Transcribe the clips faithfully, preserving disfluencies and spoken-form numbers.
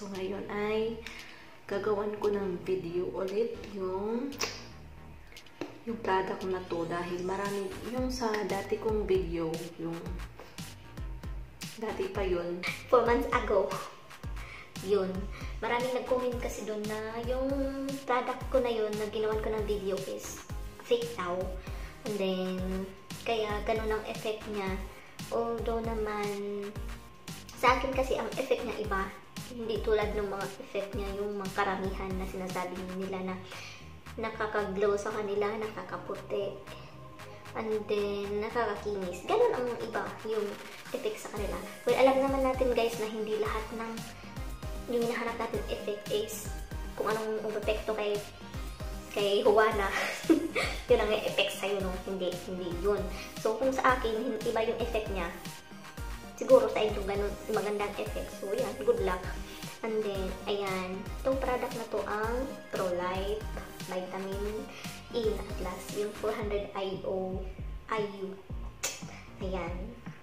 So, ngayon ay gagawan ko ng video ulit yung yung product na to dahil marami yung sa dati kong video, yung dati pa yun, four months ago. Yun. Maraming nag-comment kasi doon na yung product ko na yun na ginawan ko ng video is fake daw. And then, kaya ganun ang effect niya. Although naman, sa akin kasi ang effect niya iba. Hindi tulad ng mga effect niya, yung mga karamihan na sinasabi nila na nakaka-glow sa kanila, nakakaputi, and then nakakakinis. Ganun ang iba, yung effect sa kanila. Well, alam naman natin guys na hindi lahat ng yung hinahanap natin effect is kung anong epekto kay kay Juana. Yun ang effect sa'yo, no? Hindi, hindi yun. So, kung sa akin, iba yung effect niya, siguro sa inyo ganun, magandang effect. So, yan, good luck. And then, ayan, itong product na to ang ProLife Vitamin E na Atlas, yung four hundred I U. Ayan.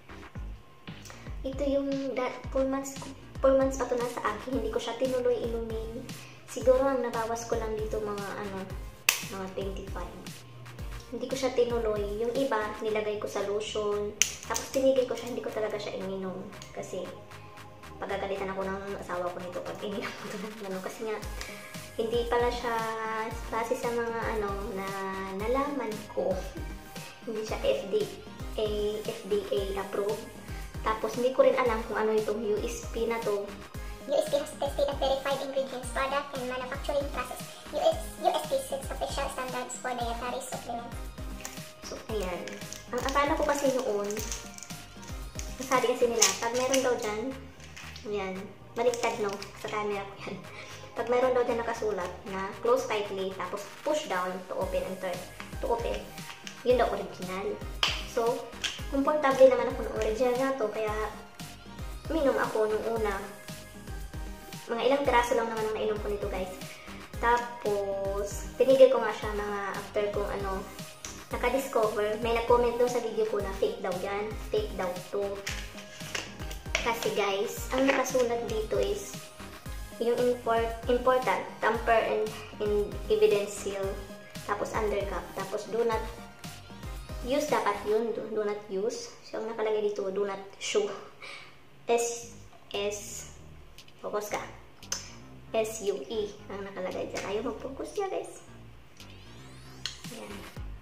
Ito yung four months, four months pa to na sa akin. Hindi ko siya tinuloy inumin. Siguro ang nabawas ko lang dito mga ano, mga twenty-five. Hindi ko siya tinuloy. Yung iba, nilagay ko sa lotion. Tapos tinigil ko siya, hindi ko talaga siya ininom. Kasi, pagagalitan ako ng asawa ko nito pag ininom ko ito ng ano. Kasi nga, hindi pala siya base sa mga ano na nalaman ko. Hindi siya F D A, F D A approved. Tapos, hindi ko rin alam kung ano itong U S P na to. U S P has tested and verified ingredients, product, and manufacturing process. U S P sets official standards for dietary supplements. So, ayan. Ang akala ko kasi noon, sabi kasi nila, pag meron daw dyan, ayan, baliktad no, sa camera ko yan. Pag meron daw dyan nakasulat na close tightly, tapos push down to open and turn, to open, yun daw original. So, komportable naman ako ng original na to, kaya minom ako nung una. Mga ilang piraso lang naman ang nainom ko nito guys. Tapos, tinigil ko nga siya mga after kong ano, naka-discover. May nag-comment doon sa video ko na fake daw yan. Fake daw to. Kasi guys, ang nakasulat dito is yung import, important, tamper and in evidence seal. Tapos undercap. Tapos do not use, dapat yun. Do, do not use. So, ang nakalagay dito, do not show. S, S, focus ka. S U E ang nakalagay dyan. Ayaw mag-focus niya guys. Ayan.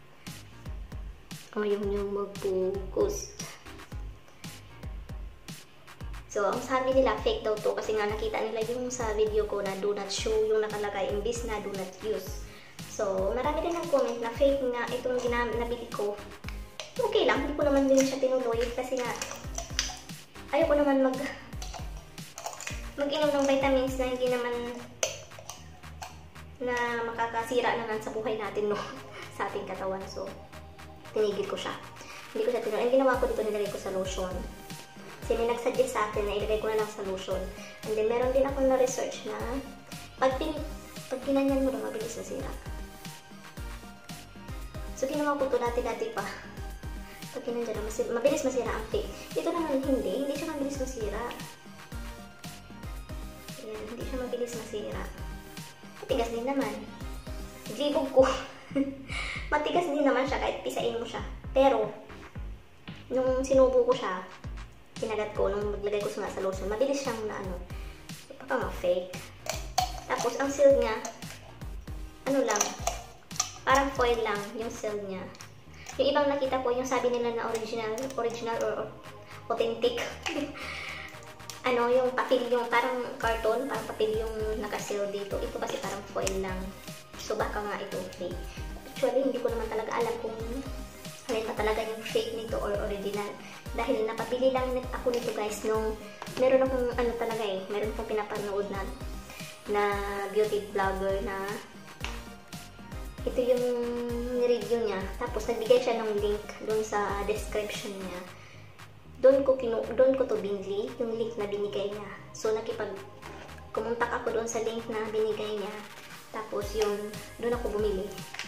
Ayaw niyang mag-focus. So, ang sabi nila, fake daw to. Kasi nga nakita nila yung sa video ko na do not show yung nakalagay. Imbis na do not use. So, marami din ang comment na fake nga itong nabili ko. Okay lang. Hindi ko naman din siya tinuloy. Kasi nga, ayaw ko naman mag mag-inom ng vitamins na hindi naman na makakasira naman sa buhay natin, no? Sa ating katawan. So, tinigil ko siya. Hindi ko siya tinuloy. Ang ginawa ko dito, nilagay ko sa lotion. Kasi may nag-suggest sa akin na ilagay ko na lang sa lotion. And then, meron din akong na-research na pag, pin pag ginanyan mo na, mabilis masira. So, ginawa ko ito dati-dati pa. Pag ginanyan na, mabilis masira ang fake. Dito naman, hindi. Hindi siya mabilis masira. Ayan, hindi siya mabilis masira. Matigas din naman. Jibog ko. Matigas din naman siya kahit pisain mo siya. Pero, nung sinubo ko siya, kinagat ko, nung maglagay ko sa lotion, mabilis siyang na ano, baka nga fake. Tapos, ang seal niya, ano lang, parang foil lang yung seal niya. Yung ibang nakita ko, yung sabi nila na original, original or authentic. Ano, yung papel, yung parang carton, parang papel yung nakaseal dito. Ito kasi parang foil lang. So, baka nga ito fake. Actually, hindi ko naman talaga alam kung alin pa talaga yung fake nito or original. Dahil napabili lang ako nito guys nung meron akong ano talaga eh, meron akong pinapanood na na beauty vlogger na ito yung review niya. Tapos, nagbigay siya ng link dun sa description niya. Doon ko, kinu doon ko to binili, yung link na binigay niya. So, nakipag kumuntak ako doon sa link na binigay niya. Tapos, yun, doon ako bumili.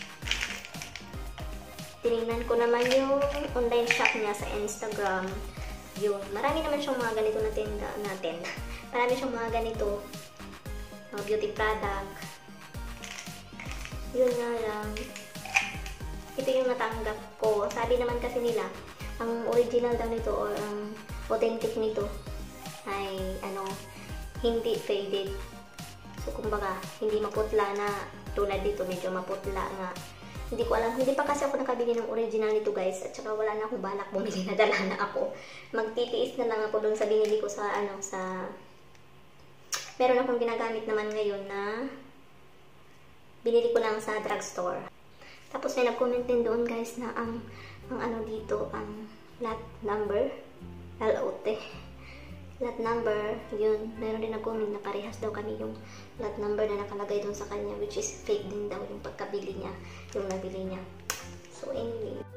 Tinignan ko naman yung online shop niya sa Instagram. Yun, marami naman siyang mga ganito na tinda natin. Marami siyang mga ganito mga beauty product. Yun nga lang. Ito yung natanggap ko. Sabi naman kasi nila, ang original daw nito or ang authentic nito ay ano, hindi faded. So, kumbaga, hindi maputla na tulad dito, medyo maputla nga. Hindi ko alam, hindi pa kasi ako nakabili ng original nito guys, at saka wala na akong balak bumili, na dala na ako. Magtitiis na lang ako dun sa binili ko sa ano, sa meron akong ginagamit naman ngayon na binili ko lang sa drugstore. Tapos may nag-comment din doon guys na ang ang ano dito, ang lot number, L O T. Lot number, yun, meron din nag-comment na parehas daw kami yung lot number na nakalagay doon sa kanya, which is fake din daw yung pagkabili niya, yung nabili niya. So anyway,